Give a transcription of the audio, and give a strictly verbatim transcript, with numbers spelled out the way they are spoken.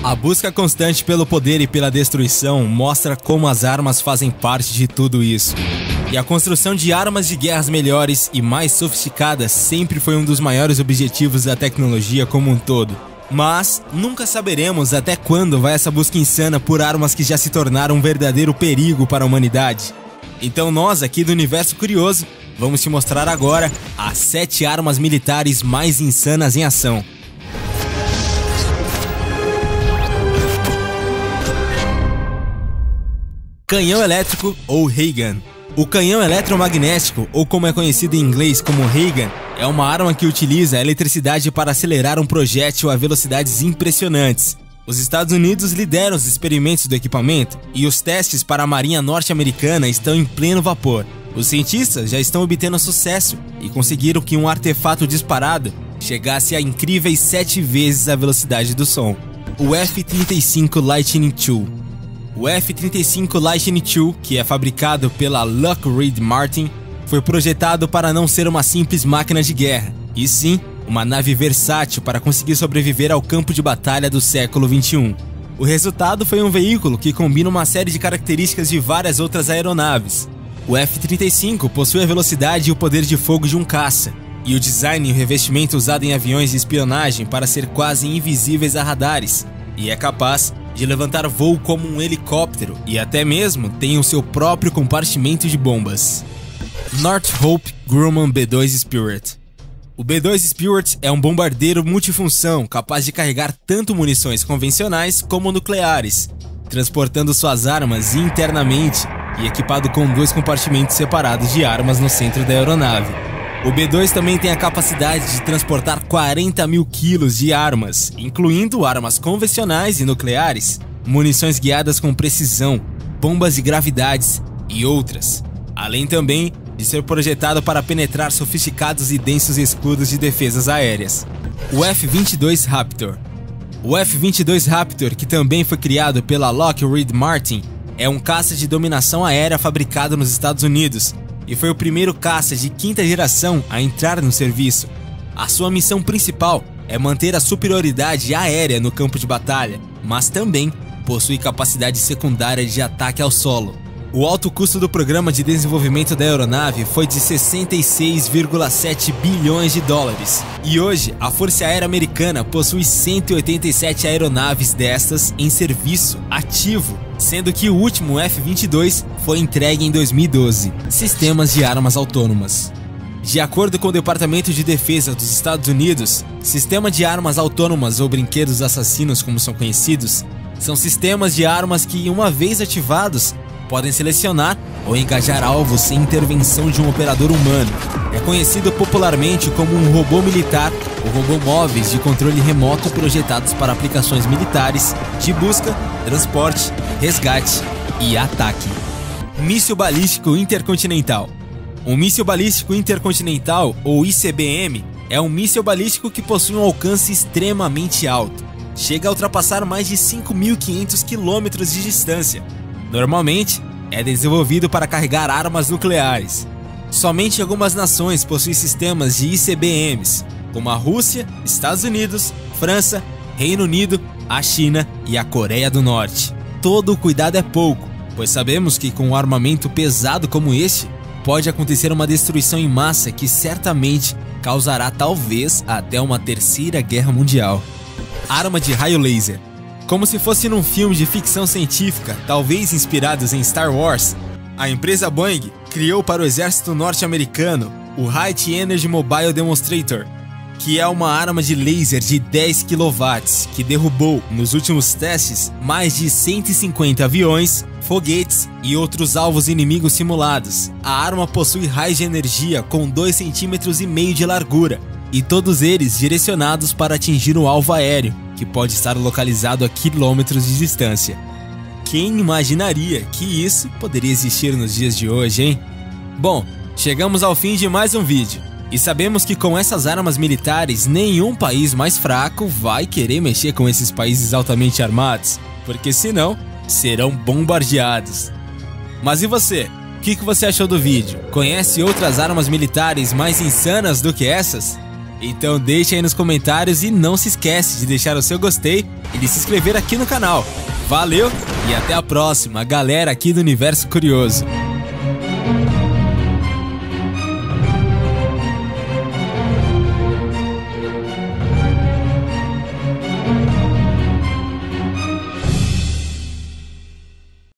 A busca constante pelo poder e pela destruição mostra como as armas fazem parte de tudo isso. E a construção de armas de guerras melhores e mais sofisticadas sempre foi um dos maiores objetivos da tecnologia como um todo. Mas nunca saberemos até quando vai essa busca insana por armas que já se tornaram um verdadeiro perigo para a humanidade. Então nós, aqui do Universo Curioso, vamos te mostrar agora as sete armas militares mais insanas em ação. Canhão elétrico ou Ray Gun. O canhão eletromagnético, ou como é conhecido em inglês como Ray Gun, é uma arma que utiliza a eletricidade para acelerar um projétil a velocidades impressionantes. Os Estados Unidos lideram os experimentos do equipamento e os testes para a Marinha Norte-Americana estão em pleno vapor. Os cientistas já estão obtendo sucesso e conseguiram que um artefato disparado chegasse a incríveis sete vezes a velocidade do som. O F trinta e cinco Lightning dois. O F trinta e cinco Lightning dois, que é fabricado pela Lockheed Martin, foi projetado para não ser uma simples máquina de guerra, e sim uma nave versátil para conseguir sobreviver ao campo de batalha do século vinte e um. O resultado foi um veículo que combina uma série de características de várias outras aeronaves. O F trinta e cinco possui a velocidade e o poder de fogo de um caça, e o design e o revestimento usado em aviões de espionagem para ser quase invisíveis a radares, e é capaz de levantar voo como um helicóptero e até mesmo tem o seu próprio compartimento de bombas. Northrop Grumman B dois Spirit. O B dois Spirit é um bombardeiro multifunção capaz de carregar tanto munições convencionais como nucleares, transportando suas armas internamente e equipado com dois compartimentos separados de armas no centro da aeronave. O B dois também tem a capacidade de transportar quarenta mil quilos de armas, incluindo armas convencionais e nucleares, munições guiadas com precisão, bombas de gravidades e outras, além também de ser projetado para penetrar sofisticados e densos escudos de defesas aéreas. O F vinte e dois Raptor. O F vinte e dois Raptor, que também foi criado pela Lockheed Martin, é um caça de dominação aérea fabricado nos Estados Unidos e foi o primeiro caça de quinta geração a entrar no serviço. A sua missão principal é manter a superioridade aérea no campo de batalha, mas também possui capacidade secundária de ataque ao solo. O alto custo do programa de desenvolvimento da aeronave foi de sessenta e seis vírgula sete bilhões de dólares, e hoje a Força Aérea Americana possui cento e oitenta e sete aeronaves destas em serviço ativo, sendo que o último F vinte e dois foi entregue em dois mil e doze. Sistemas de armas autônomas. De acordo com o Departamento de Defesa dos Estados Unidos, sistema de armas autônomas ou brinquedos assassinos, como são conhecidos, são sistemas de armas que, uma vez ativados, podem selecionar ou engajar alvos sem intervenção de um operador humano. É conhecido popularmente como um robô militar ou robô móveis de controle remoto projetados para aplicações militares de busca, transporte, resgate e ataque. Míssil Balístico Intercontinental. Um míssil balístico intercontinental, ou I C B M, é um míssil balístico que possui um alcance extremamente alto. Chega a ultrapassar mais de cinco mil e quinhentos quilômetros de distância. Normalmente, é desenvolvido para carregar armas nucleares. Somente algumas nações possuem sistemas de I C B Ms, como a Rússia, Estados Unidos, França, Reino Unido, a China e a Coreia do Norte. Todo o cuidado é pouco, pois sabemos que com um armamento pesado como este, pode acontecer uma destruição em massa que certamente causará talvez até uma terceira guerra mundial. Arma de raio laser. Como se fosse num filme de ficção científica, talvez inspirados em Star Wars, a empresa Boeing criou para o exército norte-americano o High Energy Mobile Demonstrator, que é uma arma de laser de dez quilowatts que derrubou, nos últimos testes, mais de cento e cinquenta aviões, foguetes e outros alvos inimigos simulados. A arma possui raios de energia com dois centímetros e meio de largura, e todos eles direcionados para atingir o alvo aéreo, que pode estar localizado a quilômetros de distância. Quem imaginaria que isso poderia existir nos dias de hoje, hein? Bom, chegamos ao fim de mais um vídeo, e sabemos que com essas armas militares, nenhum país mais fraco vai querer mexer com esses países altamente armados, porque senão serão bombardeados. Mas e você? O que que você achou do vídeo? Conhece outras armas militares mais insanas do que essas? Então deixa aí nos comentários e não se esquece de deixar o seu gostei e de se inscrever aqui no canal. Valeu e até a próxima, galera aqui do Universo Curioso.